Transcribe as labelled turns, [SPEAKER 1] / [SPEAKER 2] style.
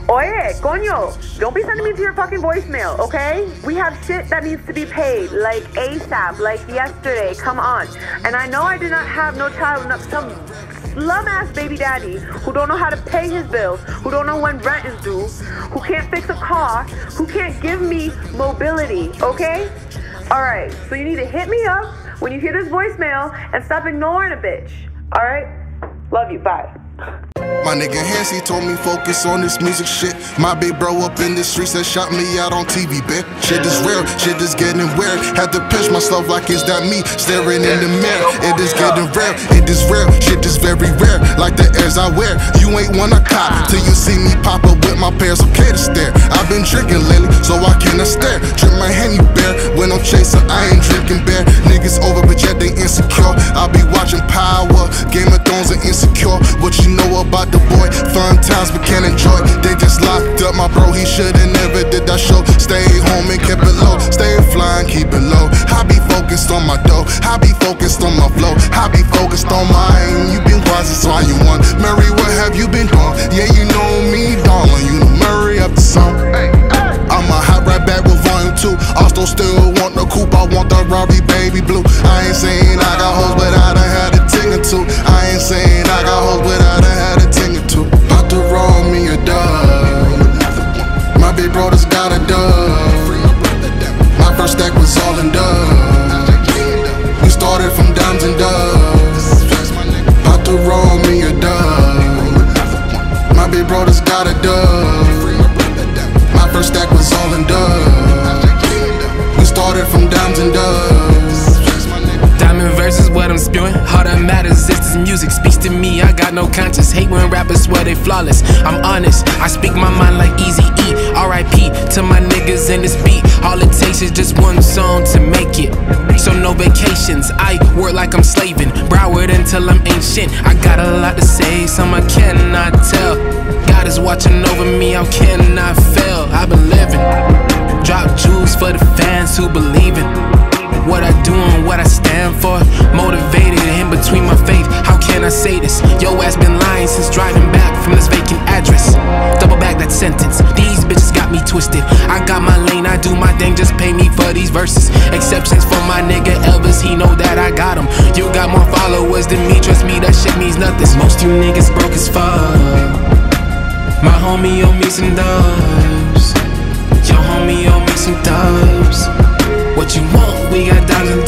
[SPEAKER 1] Oye, coño, don't be sending me to your fucking voicemail, okay? We have shit that needs to be paid, like ASAP, like yesterday, come on. And I know I did not have no child, some slum-ass baby daddy who don't know how to pay his bills, who don't know when rent is due, who can't fix a car, who can't give me mobility, okay? Alright, so you need to hit me up when you hear this voicemail and stop ignoring a bitch, alright? Love you, bye.
[SPEAKER 2] My nigga Hansi told me focus on this music shit. My big bro up in the streets that shot me out on TV, bitch. Shit is real, shit is getting weird. Had to pinch myself like is that me staring in the mirror. It is getting real, it is real. Shit is very rare, like the airs I wear. You ain't wanna cop till you see me pop up with my pairs, okay to stare. I've been drinking lately, so I cannot stare. Drink my hand, you bear. When I'm chasing, I ain't drinking beer. Niggas over, but yet they insecure. I'll be watching Power, Game of Thrones and Insecure. What you know about the boy? Fun times but can't enjoy. They just locked up my bro, he shoulda never did that show. Stay home and kept it low. Stay flying, keep it low. I be focused on my dough, I be focused on my flow, I be focused on mine. You been quiet since all you want. Murray, what have you been doing? Yeah, you know me, darling. You know Murray up the song. I'ma hop right back with volume 2. Also still want the coupe, I want the Rari baby blue. I ain't saying I got hoes, but I done had a ting or two. I ain't saying I got hoes, but I done had a ting or two. About to roll me a dub. My big brother's got a dub. My first stack was all in dub. We started from dimes and dubs. About to roll me a dub. My big brother's got a dub. My first stack was all in dubs. We started from dimes and dubs.
[SPEAKER 3] Diamond verses what I'm spewing. All that matters is this music speaks to me. I got no conscience. Hate when rappers swear they flawless. I'm honest, I speak my mind like Eazy-E. R.I.P. to my niggas in this beat. All it takes is just one song to make it. So no vacations, I work like I'm slaving. Broward until I'm ancient. I got a lot to say, some I cannot tell. God is watching over me, how can I fail? I've been living. Drop jewels for the fans who believe in what I do and what I stand for. Motivated in between my faith, how can I say this? Yo ass been lying since driving back from this vacant address. Double back that sentence, these bitches got me twisted. I got my lane, I do my thing, just pay me for these verses. Exceptions for my nigga Elvis, he know that I got him. You got more followers than me, trust me, that shit means nothing. Most you niggas broke as fuck. My homie owe me some dubs. Your homie owe me some dubs. What you want? We got dimes and